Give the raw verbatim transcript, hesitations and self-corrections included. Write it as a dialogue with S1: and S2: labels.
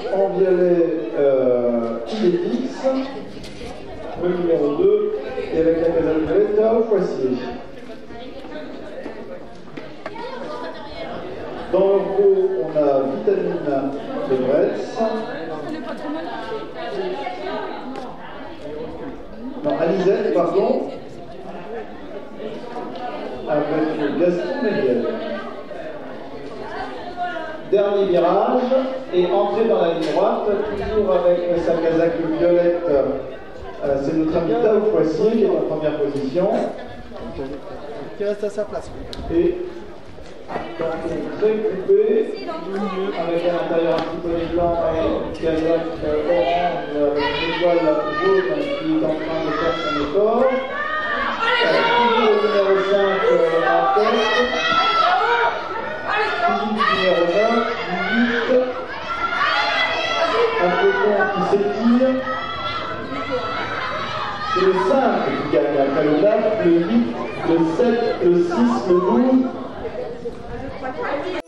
S1: en violet, euh, Idéfix, le numéro deux, et avec la caserne violette, Tao Foissier. Dans le gros, on a Vitamine de Bretz. Non, Alizette, pardon. Avec Gaston Méliel. Dernier virage, et entrée dans la ligne droite, toujours avec sa casaque violette. Euh, C'est notre ami Tao Foissier qui est en première position.
S2: Qui reste à sa place.
S1: Et très coupé, avec à l'intérieur un petit peu de blanc et casaque orange avec une étoile jaune qui est en train de faire son effort. Toujours le numéro cinq en tête. Numéro neuf, huit. Un peloton qui s'étire. C'est le cinq qui gagne après le neuf, le huit, le sept, le six, le douze.